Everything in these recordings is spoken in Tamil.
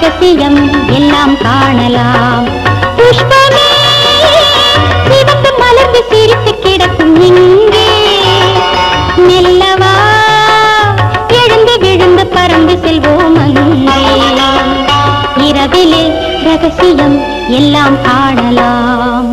ரகசியம் எல்லாம் காணலாம். புஷ்பமே சிவந்து மலர்ந்து சிரித்து கிடக்கும் இங்கே, மெல்லவா எழுந்து விழுந்து பறந்து செல்வோம் அங்கே. இரவிலே ரகசியம் எல்லாம் காணலாம்.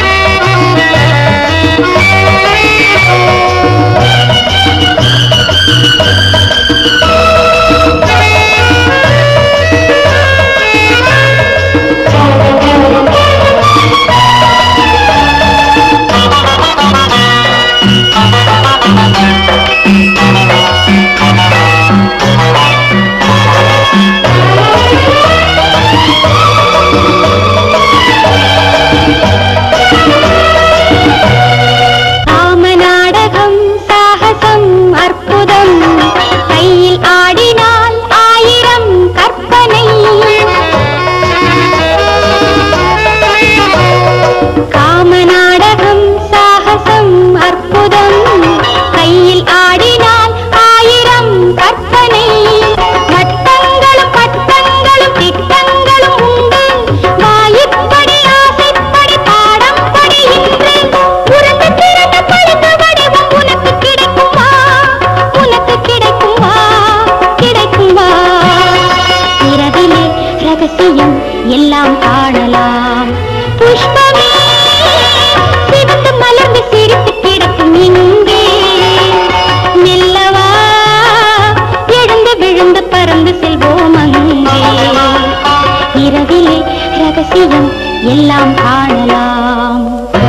எல்லாம் காணலாம். புஷ்பமே சிவந்து மலர்ந்து சிரித்து கிடக்கும் இங்கே, மெல்லவா எழுந்து விழுந்து பறந்து செல்வோம் அங்கே. இரவிலே ரகசியம் எல்லாம் காணலாம்.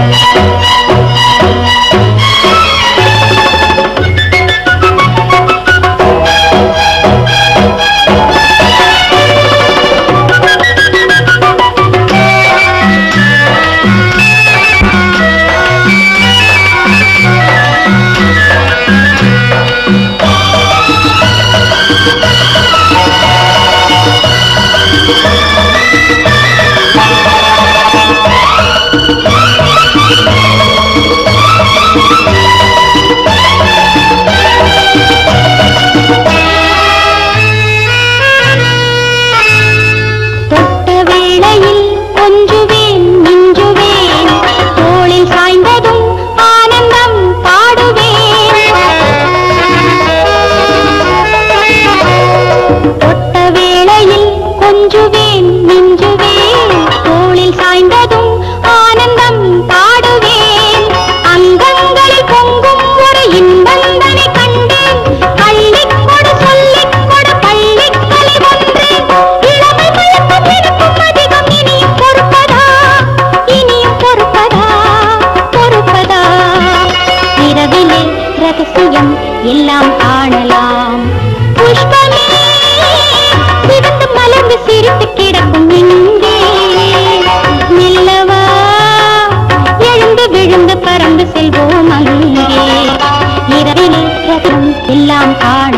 எல்லாம் காணலாம். புஷ்பமே சிவந்து மலர்ந்து சிரித்து கிடக்கும் இங்கே, மெல்லவா எழுந்து விழுந்து பறந்து செல்வோம் அங்கே. இரவிலே எல்லாம் காணலாம்.